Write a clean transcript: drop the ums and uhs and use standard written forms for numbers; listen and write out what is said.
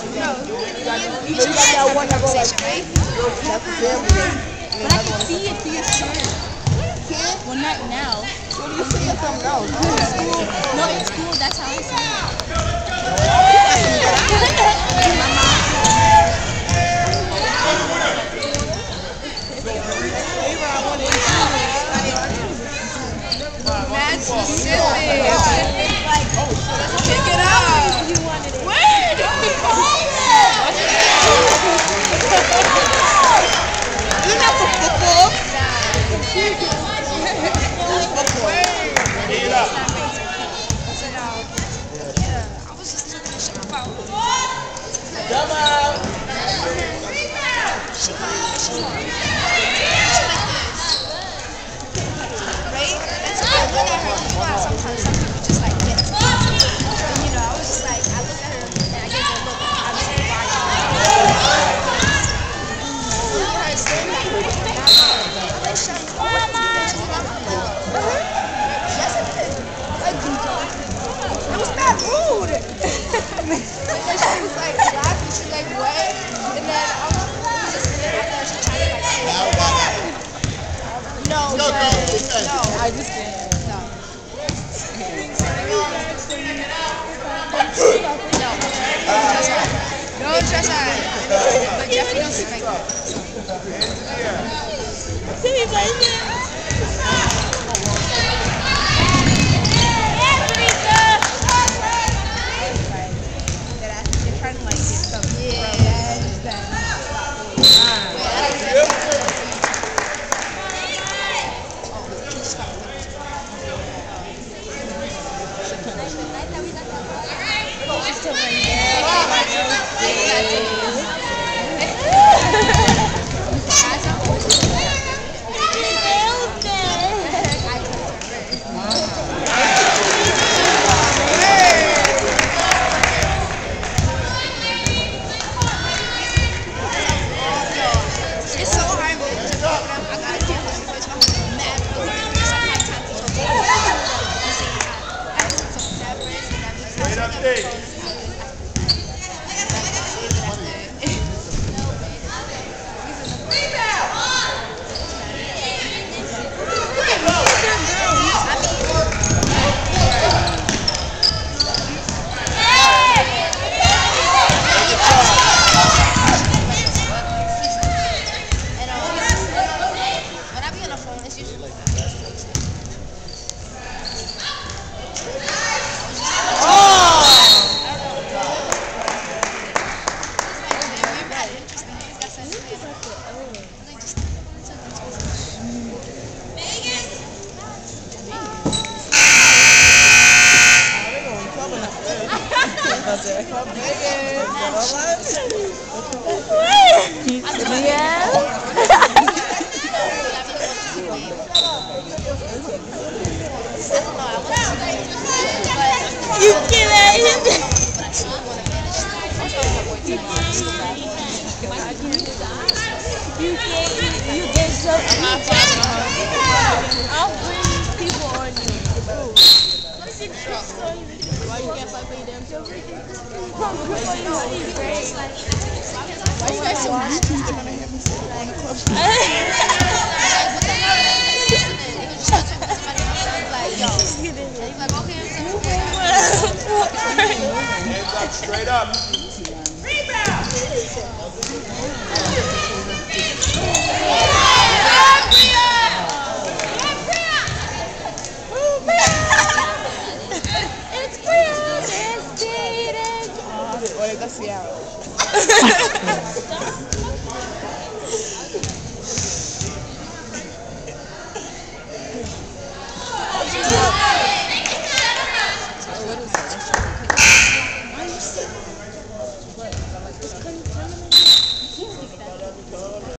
You got that one that go like, that's the family. But I can see it through your shirt. Well, not now. What do you see? Something else. No, it's cool. That's how I see it. That's specific. Pick it up. Where did we call that? You're not for football. I was just talking to shit about. Come on. Right? And so I look at her, you know how sometimes some people just like get it. And you know, I was just like, I looked at her and I gave her a look. I was like, why? Her saying that, I'm like, shut up. Yes, it is. It was not rude. And she was like laughing, she's like, what? And then I was just, and then I thought she tried to like, no, no. I just can't. No. Don't stress out. But Jeffrey don't speak like that. They're trying to like get stuff. Yeah, I understand. It's so hard to talk to them. I gotta deal with it. It's mad. Straight up stage. When I be on the phone, it's usually like that. You can't. You get so I'll bring people on you. Why you can't fight for your damn self? Why you guys so YouTube? They're gonna hear me say on the club. Hands up, straight up. Olha, tá Seattle.